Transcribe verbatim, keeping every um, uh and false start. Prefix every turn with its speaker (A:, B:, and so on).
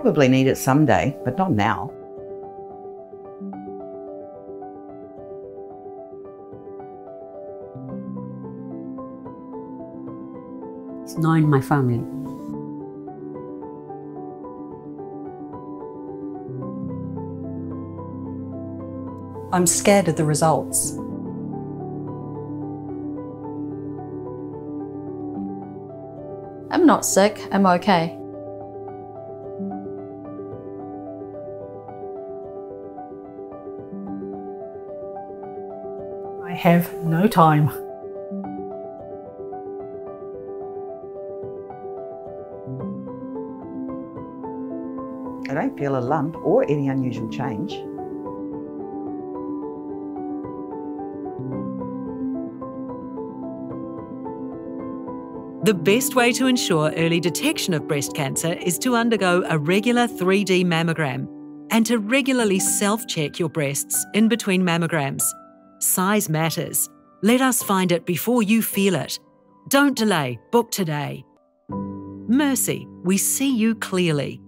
A: Probably need it someday, but not now.
B: It's not in my family.
C: I'm scared of the results.
D: I'm not sick, I'm okay.
E: I have no time.
A: I don't feel a lump or any unusual change.
F: The best way to ensure early detection of breast cancer is to undergo a regular three D mammogram and to regularly self-check your breasts in between mammograms. Size matters. Let us find it before you feel it. Don't delay. Book today. Mercy, we see you clearly.